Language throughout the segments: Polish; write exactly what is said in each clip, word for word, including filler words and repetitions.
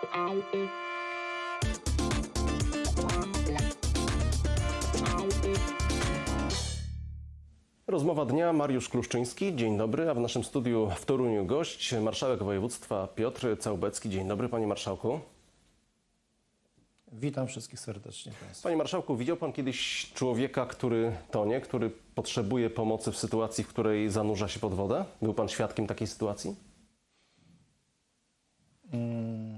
Rozmowa dnia, Mariusz Kluszczyński. Dzień dobry, a w naszym studiu w Toruniu gość, marszałek województwa Piotr Całbecki. Dzień dobry, panie marszałku. Witam wszystkich serdecznie państwa. Panie marszałku, widział pan kiedyś człowieka, który tonie, który potrzebuje pomocy w sytuacji, w której zanurza się pod wodę? Był pan świadkiem takiej sytuacji? Hmm,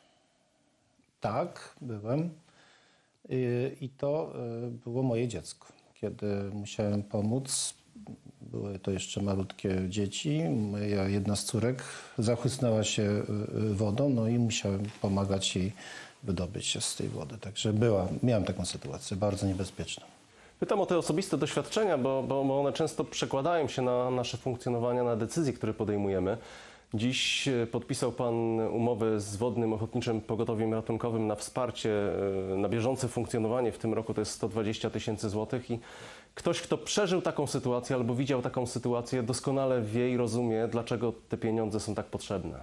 tak, byłem. I, i to y, było moje dziecko. Kiedy musiałem pomóc, były to jeszcze malutkie dzieci, moja jedna z córek zachłysnęła się wodą, no i musiałem pomagać jej wydobyć się z tej wody. Także była, miałem taką sytuację, bardzo niebezpieczną. Pytam o te osobiste doświadczenia, bo, bo one często przekładają się na nasze funkcjonowanie, na decyzje, które podejmujemy. Dziś podpisał pan umowę z Wodnym Ochotniczym Pogotowiem Ratunkowym na wsparcie, na bieżące funkcjonowanie. W tym roku to jest sto dwadzieścia tysięcy złotych i ktoś, kto przeżył taką sytuację albo widział taką sytuację, doskonale wie i rozumie, dlaczego te pieniądze są tak potrzebne.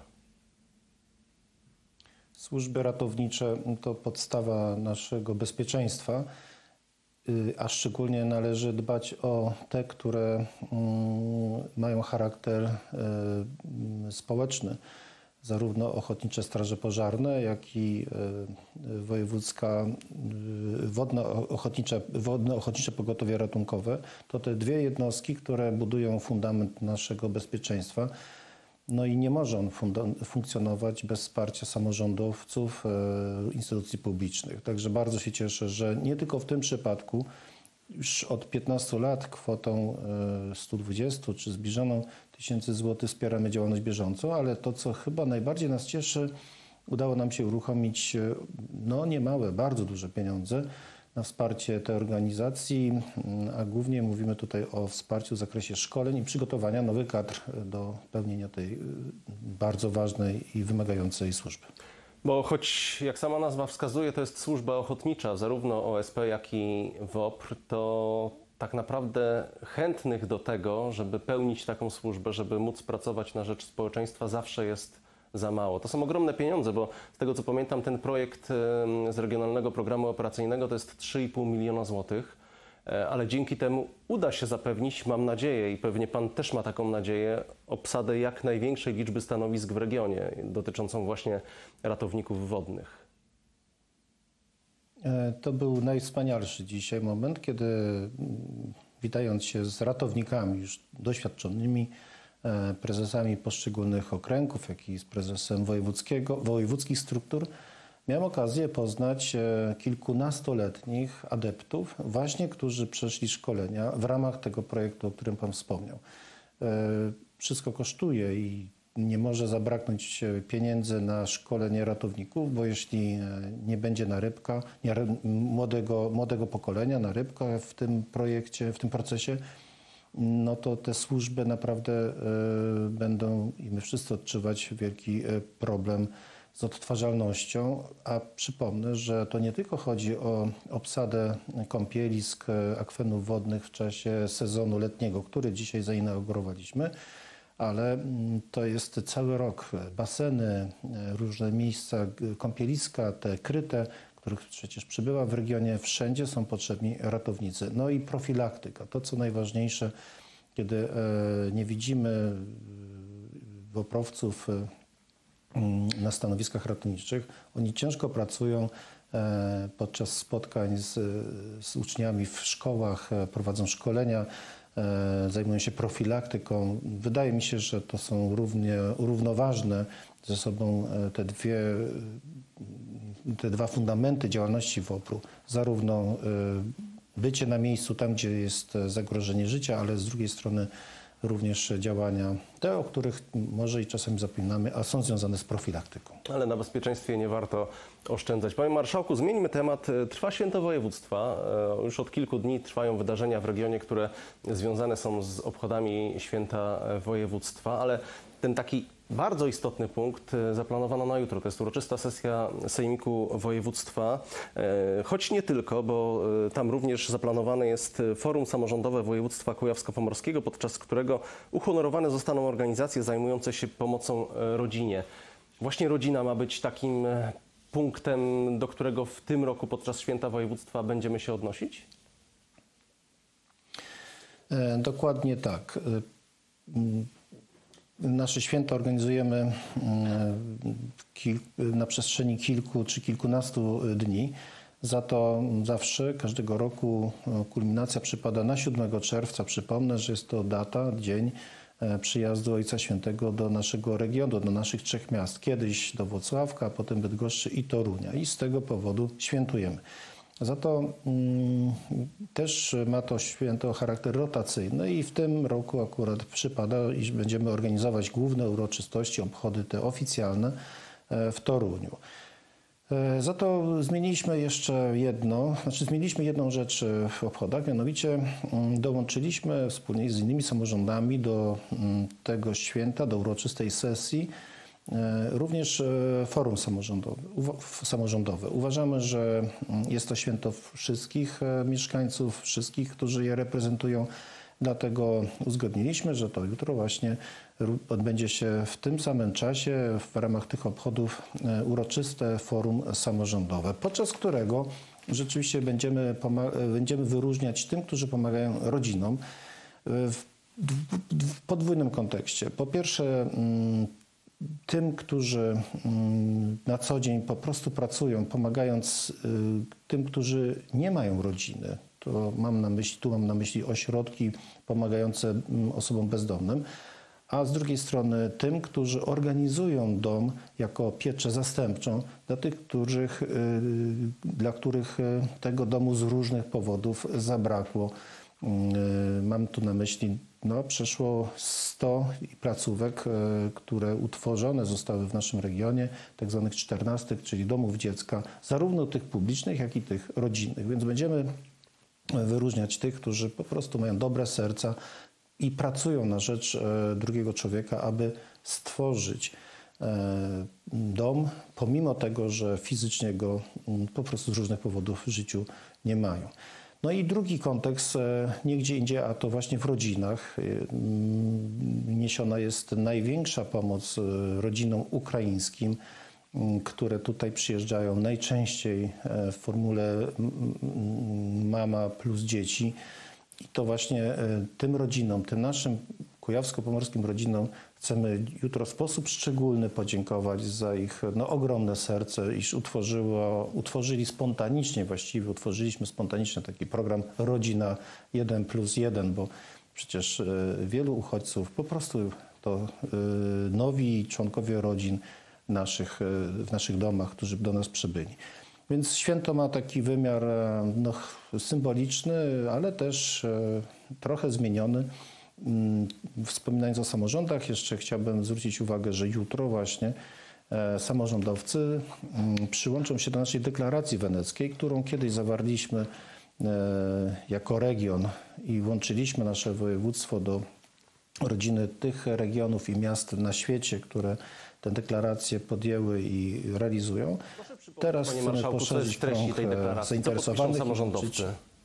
Służby ratownicze to podstawa naszego bezpieczeństwa, a szczególnie należy dbać o te, które mają charakter społeczny. Zarówno Ochotnicze Straże Pożarne, jak i wojewódzka Wodne Ochotnicze, Wodne Ochotnicze Pogotowie Ratunkowe. To te dwie jednostki, które budują fundament naszego bezpieczeństwa. No i nie może on funkcjonować bez wsparcia samorządowców, e, instytucji publicznych. Także bardzo się cieszę, że nie tylko w tym przypadku, już od piętnastu lat kwotą e, stu dwudziestu czy zbliżoną tysięcy złotych wspieramy działalność bieżącą, ale to, co chyba najbardziej nas cieszy, udało nam się uruchomić no niemałe, bardzo duże pieniądze na wsparcie tej organizacji, a głównie mówimy tutaj o wsparciu w zakresie szkoleń i przygotowania nowych kadr do pełnienia tej bardzo ważnej i wymagającej służby. Bo choć, jak sama nazwa wskazuje, to jest służba ochotnicza, zarówno O S P, jak i W O P R, to tak naprawdę chętnych do tego, żeby pełnić taką służbę, żeby móc pracować na rzecz społeczeństwa, zawsze jest za mało. To są ogromne pieniądze, bo z tego co pamiętam, ten projekt z Regionalnego Programu Operacyjnego to jest trzy i pół miliona złotych, ale dzięki temu uda się zapewnić, mam nadzieję i pewnie pan też ma taką nadzieję, obsadę jak największej liczby stanowisk w regionie dotyczącą właśnie ratowników wodnych. To był najwspanialszy dzisiaj moment, kiedy witając się z ratownikami już doświadczonymi, prezesami poszczególnych okręgów, jak i z prezesem wojewódzkiego, wojewódzkich struktur, miałem okazję poznać kilkunastoletnich adeptów, właśnie którzy przeszli szkolenia w ramach tego projektu, o którym pan wspomniał. Wszystko kosztuje i nie może zabraknąć pieniędzy na szkolenie ratowników, bo jeśli nie będzie narybka, nie, młodego, młodego pokolenia, narybka w tym projekcie, w tym procesie, no to te służby naprawdę y, będą i my wszyscy odczuwać wielki y, problem z odtwarzalnością, a przypomnę, że to nie tylko chodzi o obsadę kąpielisk, akwenów wodnych w czasie sezonu letniego, który dzisiaj zainaugurowaliśmy, ale to jest cały rok. Baseny, różne miejsca, kąpieliska, te kryte, których przecież przybywa w regionie, wszędzie są potrzebni ratownicy. No i profilaktyka, to co najważniejsze, kiedy nie widzimy woprowców na stanowiskach ratowniczych, oni ciężko pracują podczas spotkań z, z uczniami w szkołach, prowadzą szkolenia, zajmują się profilaktyką. Wydaje mi się, że to są równie równoważne ze sobą te dwie te dwa fundamenty działalności W O P R-u, zarówno bycie na miejscu tam, gdzie jest zagrożenie życia, ale z drugiej strony również działania, te, o których może i czasami zapominamy, a są związane z profilaktyką. Ale na bezpieczeństwie nie warto oszczędzać. Panie marszałku, zmieńmy temat. Trwa Święto Województwa. Już od kilku dni trwają wydarzenia w regionie, które związane są z obchodami Święta Województwa, ale ten taki bardzo istotny punkt zaplanowano na jutro. To jest uroczysta sesja Sejmiku Województwa, choć nie tylko, bo tam również zaplanowane jest Forum Samorządowe Województwa Kujawsko-Pomorskiego, podczas którego uhonorowane zostaną organizacje zajmujące się pomocą rodzinie. Właśnie rodzina ma być takim e, punktem, do którego w tym roku podczas Święta Województwa będziemy się odnosić? E, Dokładnie tak. E, m, Nasze święto organizujemy e, kil, na przestrzeni kilku czy kilkunastu dni. Za to zawsze, każdego roku e, kulminacja przypada na siódmego czerwca. Przypomnę, że jest to data, dzień e, przyjazdu Ojca Świętego do naszego regionu, do naszych trzech miast. Kiedyś do Włocławka, a potem Bydgoszczy i Torunia. I z tego powodu świętujemy. Za to mm, też ma to święto charakter rotacyjny i w tym roku akurat przypada, iż będziemy organizować główne uroczystości, obchody te oficjalne e, w Toruniu. E, Za to zmieniliśmy jeszcze jedno, znaczy zmieniliśmy jedną rzecz w obchodach, mianowicie mm, dołączyliśmy wspólnie z innymi samorządami do mm, tego święta, do uroczystej sesji e, również e, forum samorządowe. uwa- samorządowe. Uważamy, że mm, jest to święto wszystkich e, mieszkańców, wszystkich, którzy je reprezentują. Dlatego uzgodniliśmy, że to jutro właśnie ró- odbędzie się w tym samym czasie w ramach tych obchodów e, uroczyste forum samorządowe, podczas którego rzeczywiście będziemy, poma- e, będziemy wyróżniać tym, którzy pomagają rodzinom e, w, w, w podwójnym kontekście. Po pierwsze, mm, tym, którzy mm, na co dzień po prostu pracują, pomagając y, tym, którzy nie mają rodziny. To mam na myśli, tu mam na myśli ośrodki pomagające mm, osobom bezdomnym, a z drugiej strony tym, którzy organizują dom jako pieczę zastępczą dla tych, których, y, dla których y, tego domu z różnych powodów zabrakło. Y, Mam tu na myśli no, przeszło sto placówek, e, które utworzone zostały w naszym regionie, tak zwanych czternastych, czyli domów dziecka, zarówno tych publicznych, jak i tych rodzinnych. Więc będziemy wyróżniać tych, którzy po prostu mają dobre serca i pracują na rzecz e, drugiego człowieka, aby stworzyć e, dom, pomimo tego, że fizycznie go m, po prostu z różnych powodów w życiu nie mają. No i drugi kontekst, e, nie gdzie indziej, a to właśnie w rodzinach. E, mm, Niesiona jest największa pomoc e, rodzinom ukraińskim, m, które tutaj przyjeżdżają najczęściej e, w formule m, m, mama plus dzieci. I to właśnie e, tym rodzinom, tym naszym kujawsko-pomorskim rodzinom chcemy jutro w sposób szczególny podziękować za ich no, ogromne serce, iż utworzyło, utworzyli spontanicznie, właściwie utworzyliśmy spontanicznie taki program Rodzina jeden plus jeden, bo przecież e, wielu uchodźców po prostu to e, nowi członkowie rodzin naszych, e, w naszych domach, którzy do nas przybyli. Więc święto ma taki wymiar e, no, symboliczny, ale też e, trochę zmieniony. Mm, Wspominając o samorządach, jeszcze chciałbym zwrócić uwagę, że jutro właśnie e, samorządowcy mm, przyłączą się do naszej deklaracji weneckiej, którą kiedyś zawarliśmy e, jako region i włączyliśmy nasze województwo do rodziny tych regionów i miast na świecie, które tę deklarację podjęły i realizują. Teraz Panie chcemy marszałku, co jest poszerzyć w treści krąg tej e, deklaracji? Co zainteresowanych. podpiszą i samorządowcy? włączyć-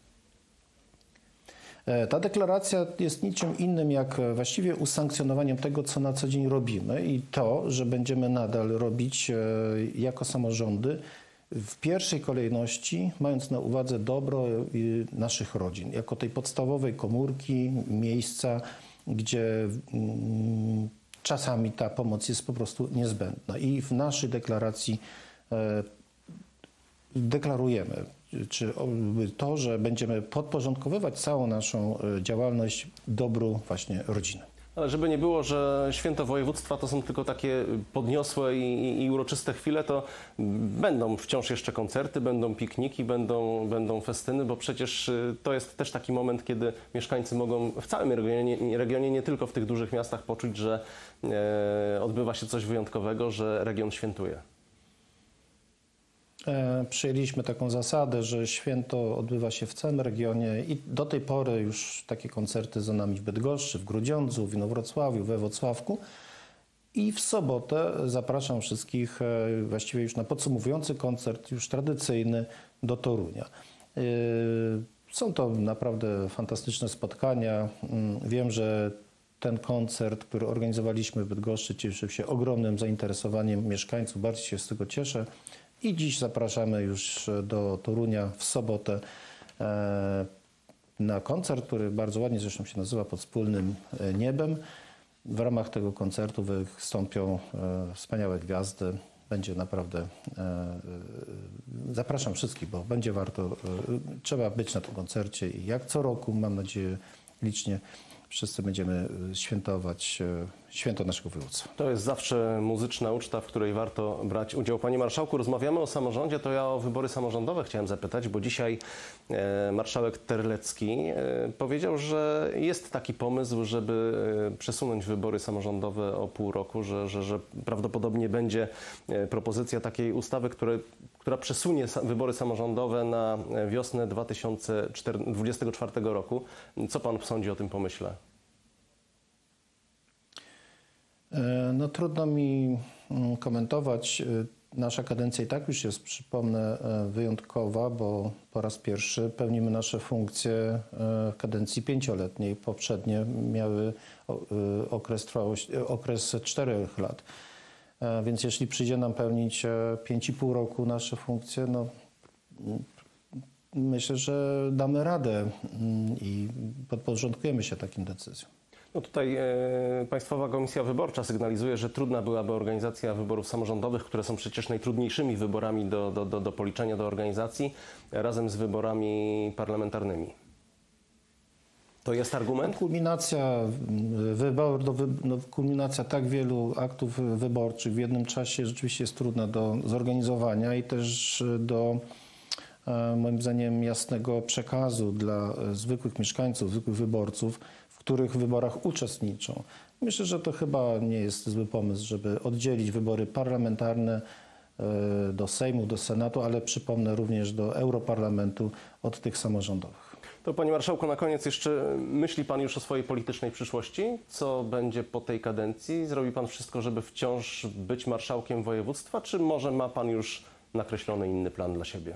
E, Ta deklaracja jest niczym innym jak e, właściwie usankcjonowaniem tego, co na co dzień robimy i to, że będziemy nadal robić e, jako samorządy w pierwszej kolejności, mając na uwadze dobro e, naszych rodzin, jako tej podstawowej komórki, miejsca, gdzie mm, czasami ta pomoc jest po prostu niezbędna. I w naszej deklaracji e, deklarujemy, czy to, że będziemy podporządkowywać całą naszą e, działalność dobru właśnie rodziny. Ale żeby nie było, że święto województwa to są tylko takie podniosłe i, i uroczyste chwile, to będą wciąż jeszcze koncerty, będą pikniki, będą, będą festyny, bo przecież y, to jest też taki moment, kiedy mieszkańcy mogą w całym regionie, regionie nie tylko w tych dużych miastach poczuć, że e, odbywa się coś wyjątkowego, że region świętuje. E, Przyjęliśmy taką zasadę, że święto odbywa się w całym regionie i do tej pory już takie koncerty za nami w Bydgoszczy, w Grudziądzu, w Inowrocławiu, we Włocławku. I w sobotę zapraszam wszystkich e, właściwie już na podsumowujący koncert, już tradycyjny, do Torunia. E, Są to naprawdę fantastyczne spotkania. Mm, Wiem, że ten koncert, który organizowaliśmy w Bydgoszczy, cieszył się ogromnym zainteresowaniem mieszkańców. Bardzo się z tego cieszę. I dziś zapraszamy już do Torunia w sobotę e, na koncert, który bardzo ładnie zresztą się nazywa Pod wspólnym niebem. W ramach tego koncertu wystąpią e, wspaniałe gwiazdy. Będzie naprawdę... E, e, zapraszam wszystkich, bo będzie warto... E, trzeba być na tym koncercie i jak co roku, mam nadzieję, licznie wszyscy będziemy świętować e, święto naszego województwa. To jest zawsze muzyczna uczta, w której warto brać udział. Panie marszałku, rozmawiamy o samorządzie, to ja o wybory samorządowe chciałem zapytać, bo dzisiaj e, marszałek Terlecki e, powiedział, że jest taki pomysł, żeby e, przesunąć wybory samorządowe o pół roku, że, że, że prawdopodobnie będzie e, propozycja takiej ustawy, które, która przesunie sa wybory samorządowe na wiosnę dwa tysiące dwudziestego czwartego roku. Co pan sądzi o tym pomyśle? No trudno mi komentować. Nasza kadencja i tak już jest, przypomnę, wyjątkowa, bo po raz pierwszy pełnimy nasze funkcje w kadencji pięcioletniej. Poprzednie miały okres trwałości, okres czterech lat. Więc jeśli przyjdzie nam pełnić pięć i pół roku nasze funkcje, no myślę, że damy radę i podporządkujemy się takim decyzjom. No tutaj e, Państwowa Komisja Wyborcza sygnalizuje, że trudna byłaby organizacja wyborów samorządowych, które są przecież najtrudniejszymi wyborami do, do, do, do policzenia, do organizacji, razem z wyborami parlamentarnymi. To jest argument? Kulminacja, wybor, do, no, kulminacja tak wielu aktów wyborczych w jednym czasie rzeczywiście jest trudna do zorganizowania i też do, moim zdaniem, jasnego przekazu dla zwykłych mieszkańców, zwykłych wyborców, w których wyborach uczestniczą. Myślę, że to chyba nie jest zły pomysł, żeby oddzielić wybory parlamentarne do Sejmu, do Senatu, ale przypomnę również do Europarlamentu od tych samorządowych. To panie marszałku, na koniec jeszcze myśli pan już o swojej politycznej przyszłości? Co będzie po tej kadencji? Zrobi pan wszystko, żeby wciąż być marszałkiem województwa, czy może ma pan już nakreślony inny plan dla siebie?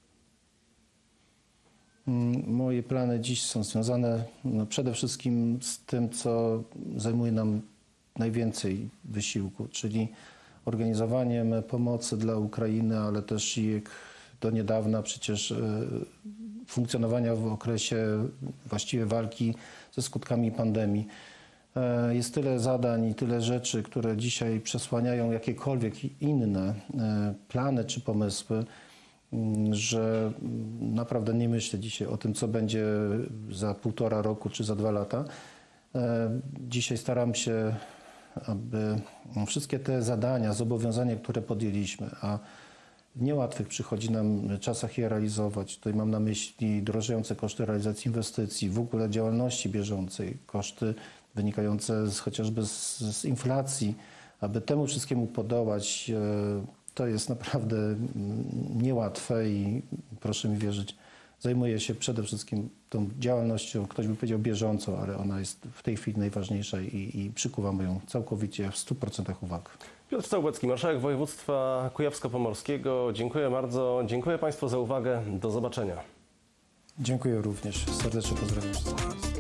Moje plany dziś są związane no, przede wszystkim z tym, co zajmuje nam najwięcej wysiłku, czyli organizowaniem pomocy dla Ukrainy, ale też i do niedawna przecież e, funkcjonowania w okresie właściwie walki ze skutkami pandemii. E, jest tyle zadań i tyle rzeczy, które dzisiaj przesłaniają jakiekolwiek inne e, plany czy pomysły, że naprawdę nie myślę dzisiaj o tym, co będzie za półtora roku czy za dwa lata. Dzisiaj staram się, aby wszystkie te zadania, zobowiązania, które podjęliśmy, a w niełatwych przychodzi nam czasach je realizować. Tutaj mam na myśli drożejące koszty realizacji inwestycji, w ogóle działalności bieżącej, koszty wynikające z, chociażby z, z inflacji, aby temu wszystkiemu podołać. To jest naprawdę niełatwe i proszę mi wierzyć, zajmuję się przede wszystkim tą działalnością, ktoś by powiedział bieżącą, ale ona jest w tej chwili najważniejsza i, i przykuwa moją całkowicie w stu procentach uwagę. Piotr Całubecki, marszałek województwa kujawsko-pomorskiego. Dziękuję bardzo. Dziękuję Państwu za uwagę. Do zobaczenia. Dziękuję również. Serdecznie pozdrawiam wszystkich.